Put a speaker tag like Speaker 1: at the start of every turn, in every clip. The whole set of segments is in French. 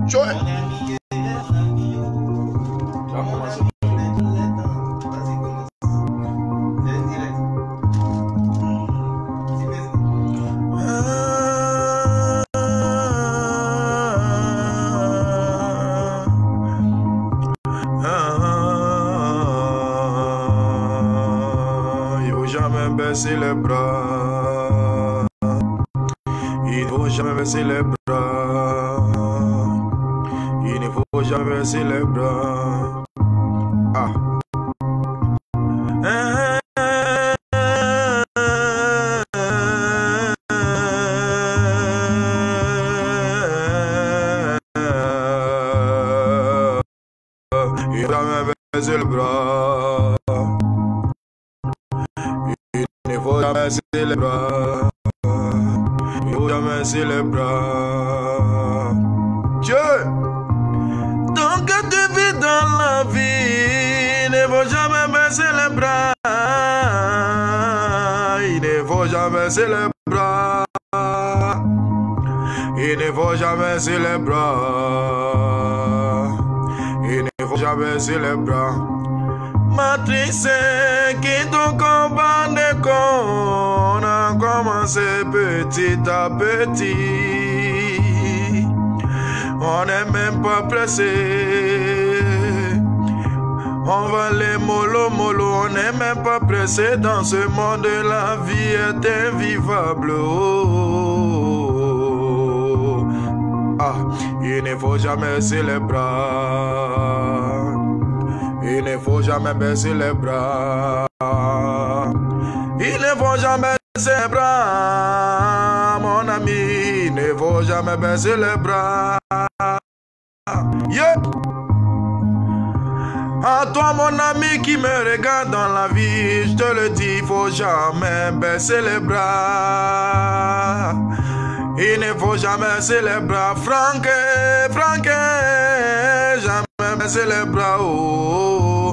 Speaker 1: Joël.
Speaker 2: Baisser les bras, il ne faut jamais baisser les bras, il ne faut jamais baisser les bras. Ah. Il ne faut jamais baisser les bras. Il faut jamais baisser les bras. Il faut jamais baisser les bras. Dieu, donc que tu vis dans la vie, il ne faut jamais baisser les bras. Il ne faut jamais baisser les bras. Il ne faut jamais baisser les bras. Il ne faut jamais baisser les bras. Matrice, qui ton combat n'est qu'on a commencé petit à petit. On n'est même pas pressé. On va les mollo mollo, on n'est même pas pressé. Dans ce monde, la vie est invivable. Oh. Ah, il ne faut jamais baisser les bras. Il ne faut jamais baisser les bras. Il ne faut jamais baisser les bras, mon ami. Il ne faut jamais baisser les bras. Yeah. À toi, mon ami qui me regarde dans la vie, je te le dis, il ne faut jamais baisser les bras. Il ne faut jamais baisser les bras. Franck, jamais baisser les bras. Oh.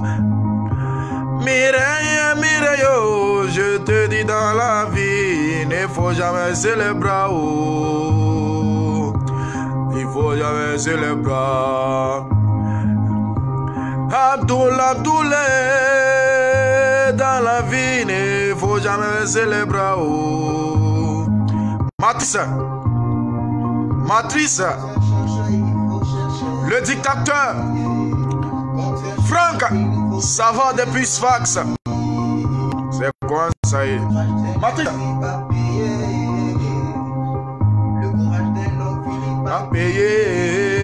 Speaker 2: Mireille, oh, je te dis dans la vie, il ne faut jamais baisser les bras. Oh. Il faut jamais baisser les bras. Abdoulaye, dans la vie, il ne faut jamais baisser les bras. Oh. Matrice, le dictateur, Franck, ça va depuis Sfax. C'est quoi ça y est? Matrice. A payer.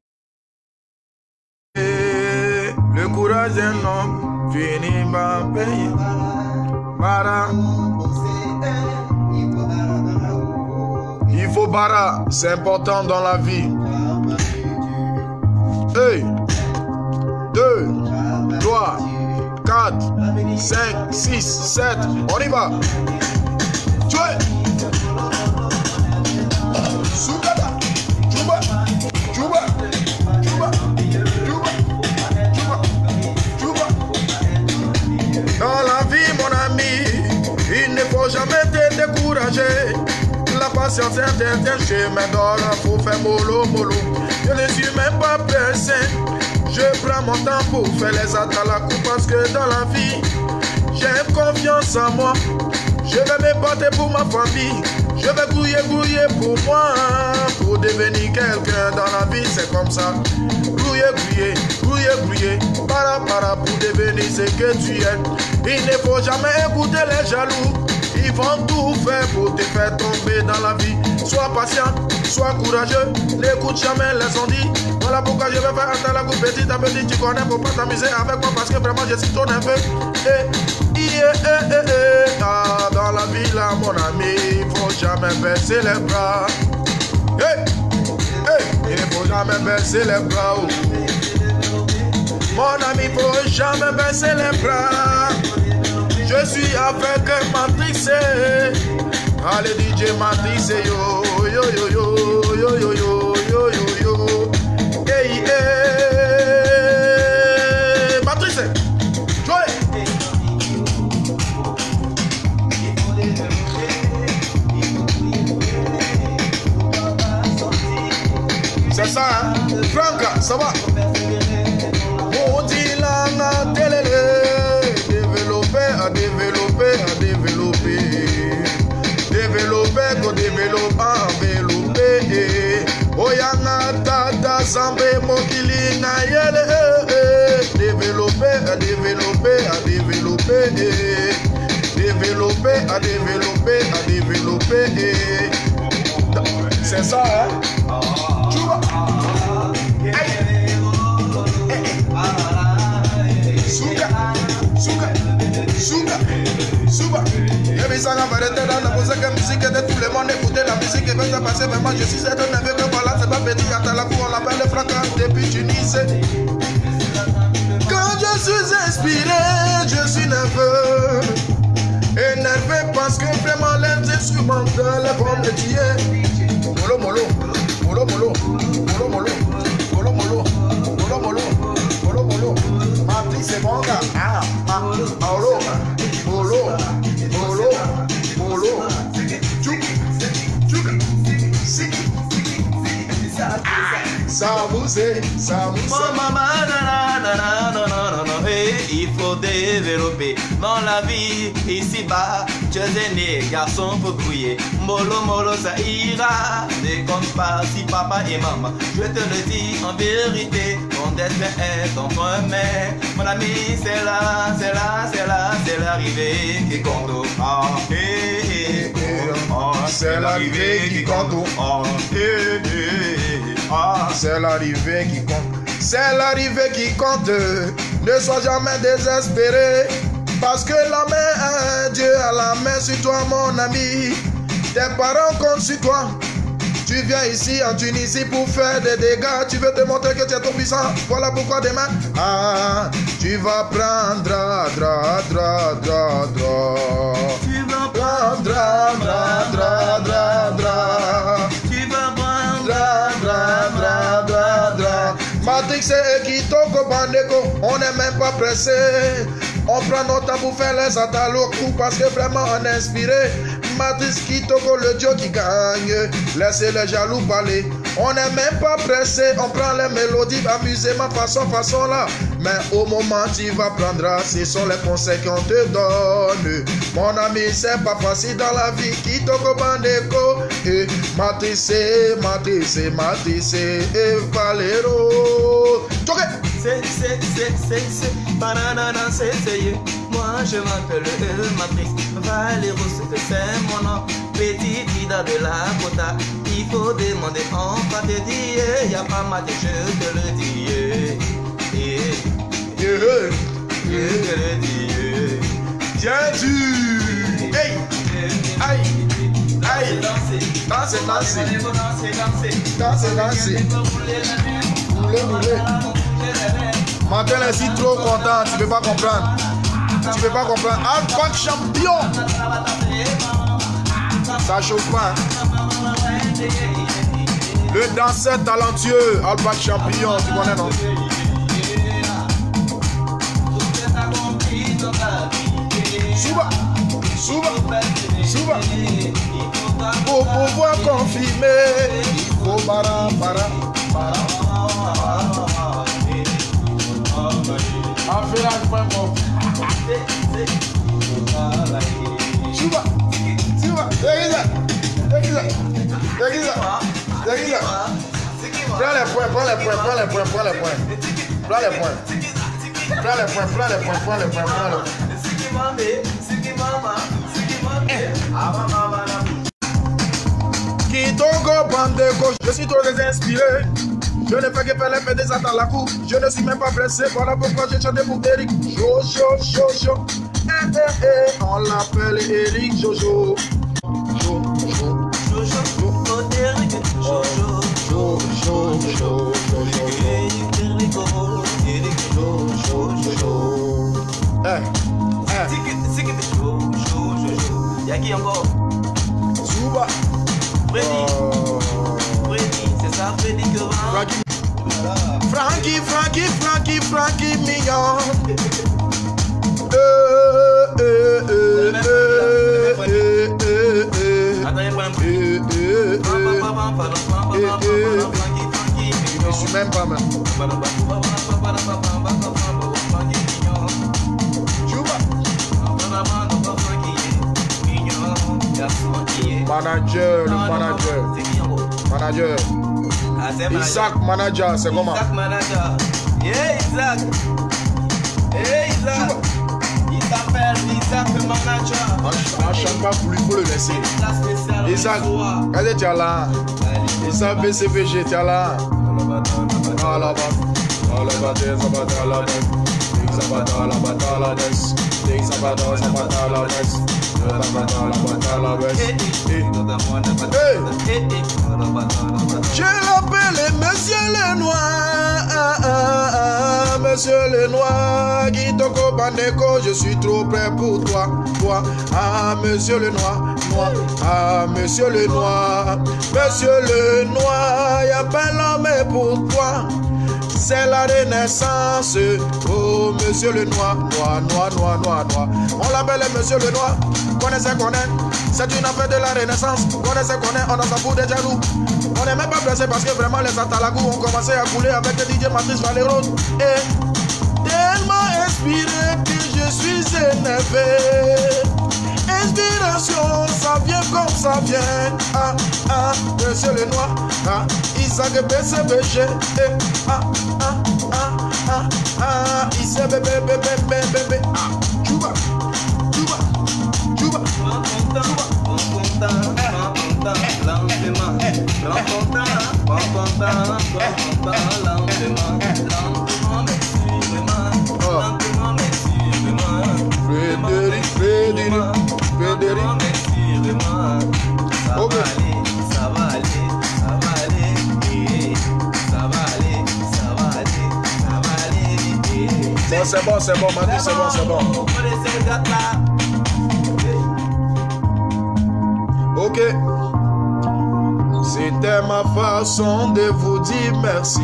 Speaker 2: Le courage d'un homme finit par payer. Bara. Il faut bara, c'est important dans la vie. Hey, 2, 3, 4, 5, 6, 7, on y va. Jouez. Sougada, Juba, Juba, Juba, Juba, Juba, Juba. Dans la vie, mon ami, il ne faut jamais te décourager. La patience est un chemin d'or, faut faire mollo mollo. Je ne suis même pas pressé. Je prends mon temps pour faire les actes à la coupe parce que dans la vie, j'ai confiance en moi. Je vais me battre pour ma famille. Je vais grouiller pour moi. Pour devenir quelqu'un dans la vie, c'est comme ça. Grouiller, para pour devenir ce que tu es. Il ne faut jamais écouter les jaloux. Ils vont tout faire pour te faire tomber dans la vie. Sois patient, sois courageux, n'écoute jamais les ondits. Voilà pourquoi je vais faire attendre la coupe petit à petit. Tu connais, faut pas t'amuser avec moi parce que vraiment je suis ton neveu. Ah, dans la vie là, mon ami, il faut jamais baisser les bras. Il ne faut jamais baisser les bras. Oh. Mon ami, il faut jamais baisser les bras. Je suis avec Matrice. Allez DJ Matrice, yo yo yo yo yo yo yo yo yo yo. Hey hey Matrice, jouez. C'est ça hein? Franca, ça va? Odilana Telele, développer, à développer, à développer. Développer, go développer, envelopper. Oyana tata zambe mokili na yele. Développer, à développer, à développer. Développer, à développer, à développer. C'est ça, hein? Chouba. Suga, suga, suga, suga. Et puis ça va arrêter dans la musique, musique de tout le monde écouter la musique et va passer. Mais moi je suis un neveu que voilà, c'est pas petit à la cour, on l'appelle le fracas depuis Tunis. Quand je suis inspiré, je suis nerveux. Énervé parce que vraiment les instrumentales vont me tuer. Molo molo, molo molo, molo molo, molo molo, molo molo, molo molo. Matrice c'est bon gars. Molo, molo, molo, molo. Tchouk, tchouk, sik. Ça mousser, ça mousser.
Speaker 1: Maman, il faut développer dans la vie ici-bas. Jeunes aînés, garçons faut grouiller. Molo molo ça ira. Ne compte pas si papa et maman. Je te le dis en vérité. Ton destin est ton premier. Mon ami, c'est là, c'est là, c'est là, c'est l'arrivée qui compte. Ah,
Speaker 2: c'est l'arrivée qui compte. C'est l'arrivée qui compte. C'est l'arrivée qui compte. Ne sois jamais désespéré. Parce que la main, Dieu a la main sur toi, mon ami. Tes parents comptent sur toi. Tu viens ici en Tunisie pour faire des dégâts. Tu veux te montrer que tu es tout puissant. Voilà pourquoi demain, tu vas prendre dra. Tu vas prendre dra. Tu vas prendre dra. Matrix et Kitoko Bandeko, on n'est même pas pressé. On prend notre temps pour faire les attaques au coup parce que vraiment on est inspiré. Matrix Kitoko, le Dieu qui gagne. Laissez les jaloux parler. On n'est même pas pressé. On prend les mélodies, amusément, façon là. Mais au moment tu vas prendre, ce sont les conseils qu'on te donne. Mon ami, c'est pas facile dans la vie. Kitoko Bandeko. Et Matrix et Valero.
Speaker 1: C'est banana, c'est moi je m'appelle Matrix Valero, c'est mon nom. Petit Ida de la Kota. Il faut demander, on va te dire. Y'a pas Matrix, je te le dis. Je te le dis.
Speaker 2: Tiens tu. Hey. Aïe. Aïe. Danser. Rouler. Martin est si trop content, tu peux pas comprendre. Alpac champion. Ça chauffe pas. Le danseur talentueux, Alpac champion, tu connais non? Souba. Pour pouvoir confirmer, il faut para. Souba. Prends les points. Kitoko Bandeko, je suis trop inspiré. Je ne fais que faire les faits des attaques à la cour. Je ne suis même pas pressé. Voilà pourquoi j'ai chanté pour Eric. Jojo. On l'appelle Eric Jojo.
Speaker 1: Y'a qui encore?
Speaker 2: Souba.
Speaker 1: Freddy, c'est ça, Freddy que
Speaker 2: Frankie mignon. Même pas même. Manager, le manager. Manager. Isaac manager, c'est comment?
Speaker 1: Isaac manager. Yeah, Isaac. Hey, Isaac. Il s'appelle Isaac le manager.
Speaker 2: On chante pas pour lui, il faut le laisser. Isaac, est-ce que tu es là? Isaac BCVG, tu es là? Je l'appelle Monsieur Lenoir, Monsieur Lenoir, Kitoko Baneko, je suis trop près pour toi, toi, ah Monsieur Lenoir, Noir, ah Monsieur Lenoir, Monsieur Lenoir, y'a pas l'homme pour toi. C'est la renaissance, oh Monsieur le Noir, Noir, Noir, Noir, Noir, Noir. On l'appelle Monsieur le Noir, connaissez, connaît. C'est une affaire de la renaissance, connaissez, connaît. On a sa bout de jaloux. On n'est même pas pressé parce que vraiment les Atalagou ont commencé à couler avec le DJ Matrice Valero. Et tellement inspiré que je suis énervé. Inspiration, ça vient comme ça vient. Ah, ah, Monsieur le Noir, ah, Isaac BCBG. Ah, ah, ah, ah, ah, Isaac bébé, bébé, bébé, bébé. Ah, Juba, Juba, Juba, Juba. Frédéric, Frédéric, Frédéric. Ok.
Speaker 1: Ça va aller, ça va aller, ça va aller, ça va aller, ça va aller.
Speaker 2: Bon, c'est bon, Mati, c'est bon, c'est bon. Ok. C'était ma façon de vous dire merci.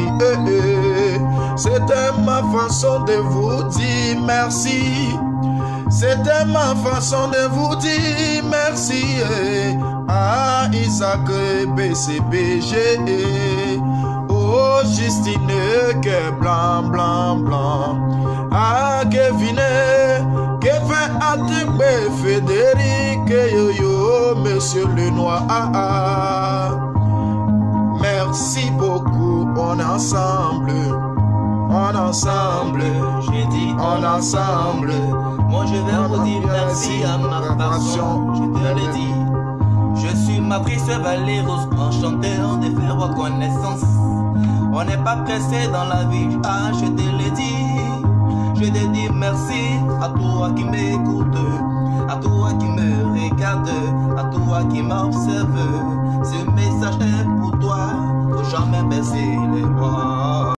Speaker 2: C'était ma façon de vous dire merci. C'était ma façon de vous dire merci. Ah, Isaac BCBG. Oh, Justine, que blanc, blanc, blanc. Ah, Kevin, Kevin Atebe, Frédéric, yo, yo, Monsieur Lenoir. Ah, ah. Merci beaucoup, on est ensemble. On ensemble,
Speaker 1: j'ai dit
Speaker 2: on ensemble.
Speaker 1: Moi je vais vous dire merci à ma façon, je te le dis. Je suis Matrice Valero, enchanteur de faire vos connaissances. On n'est pas pressé dans la vie, ah je te le dis. Je te dis merci à toi qui m'écoute, à toi qui me regarde, à toi qui m'observe.